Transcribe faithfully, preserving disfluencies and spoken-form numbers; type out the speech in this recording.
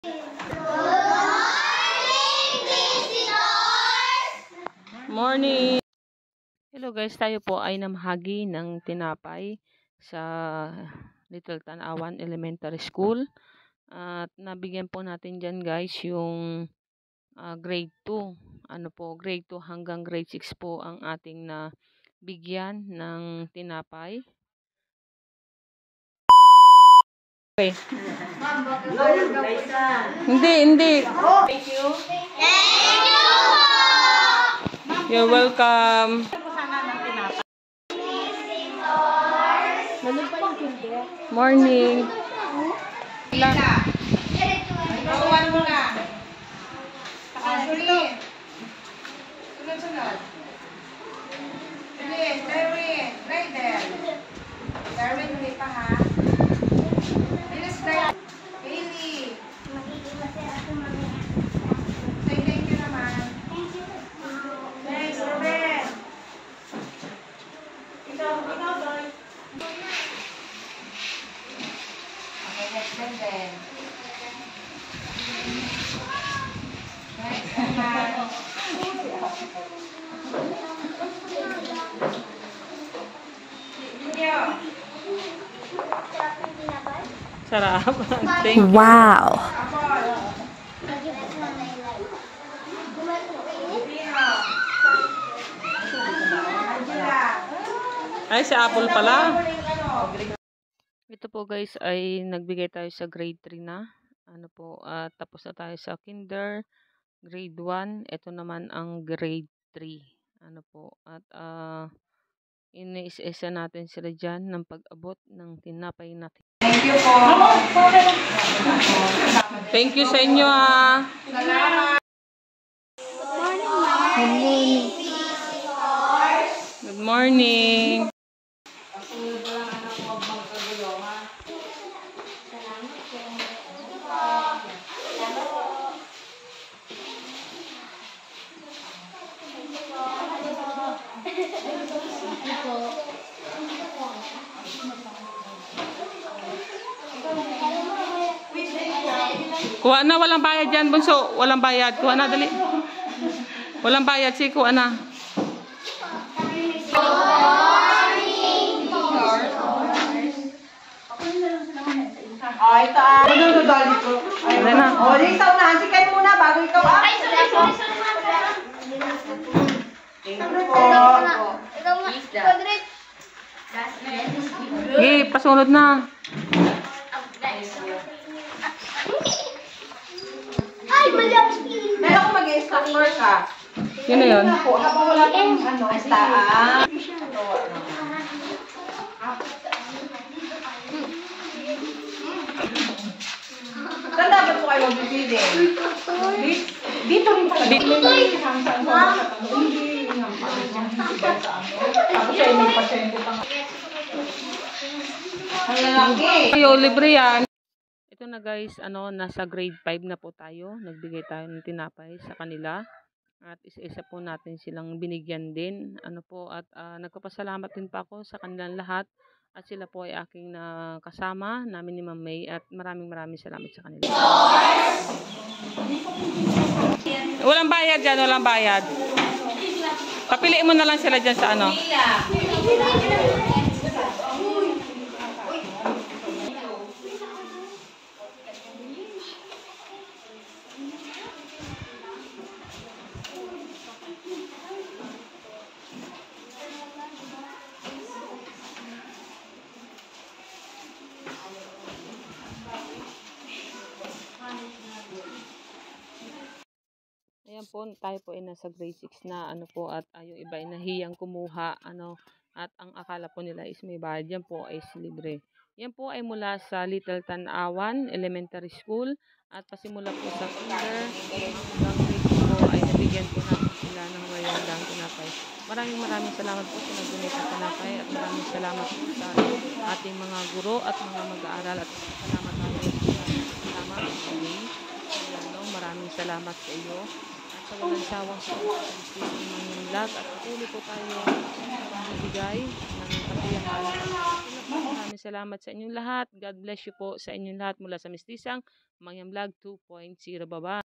Morning! Hello guys, tayo po ay namahagi ng tinapay sa Little Tanawan Elementary School. At nabigyan po natin dyan guys yung uh, grade two. Ano po, grade two hanggang grade six po ang ating na bigyan ng tinapay. Okay. Hindi, hindi. Thank you. Thank you! You're welcome. Morning. Bawan mo na. Sunod. Sunod. Darwin, Darwin. Right there. Darwin, huli pa ha. Bilis, Darwin. Bailey. Say thank you naman. Thanks, Ruben. Ikaw, ikaw, boy. Okay, next then, then. Next, Emma. Sarap. Thank you. Wow. Ay, si Apple pala. Ito po guys ay nagbigay tayo sa grade three na. Ano po, uh, tapos na tayo sa kinder, grade one. Ito naman ang grade three. Ano po, at uh, iniisa-isa natin sila dyan ng pag-abot ng tinapay natin. Thank you po. Thank you sa inyo ah. Salamat. Good morning. Good morning. Kuha na, walang bayad yan, bunso. Walang bayad. Kuha na, dali. Walang bayad, si kuha na. Oh, ito ah. Ano na dali ko? Ano na? Oh, ikaw na. Sikat muna bago ikaw ah. Ay, sorry, sorry, sorry. Thank you po. Ikaw nga. Quadrate. Okay, pasunod na. Ay, mali ako feeling. Meron ako mag-instructor ka. Yun na yun. Ako, habang wala kang ano, basta ah. Saan dapat po kayo mag-pili? Dito rin pala. Dito rin pala. Tapos siya may pasyente pa. Ang lalaki. Ayo, libre yan. Ito na guys, ano, nasa grade five na po tayo. Nagbigay tayo ng tinapay sa kanila. At isa-isa po natin silang binigyan din. Ano po, at uh, nagpapasalamat din pa ako sa kanilang lahat. At sila po ay aking na kasama namin ni Ma'am May. At maraming maraming salamat sa kanila. Walang bayad dyan, walang bayad. Papiliin mo na lang sila dyan sa ano. Ayan po, tayo po ay nasa grade six na, ano po, at uh, yung iba ay nahiyang kumuha, ano, at ang akala po nila is may bayad. Yan po ay libre. Yan po ay mula sa Little Tanawan Elementary School, at pasimula po sa kinder hanggang grade two po ay nabigyan po natin sila ng mayandang tinapay. Maraming maraming salamat po sa nag-donate ng tinapay, at maraming salamat po sa ating mga guro at mga mag-aaral, at salamat tayo sa salamat sa maraming salamat sa iyo. Sa walang sawang sa mga vlog, at patuloy po tayo magbibigay ng kasiyahan. Maraming salamat sa inyong lahat. God bless you po sa inyong lahat mula sa Mistisang Mangyang Vlog two point oh. Bye-bye.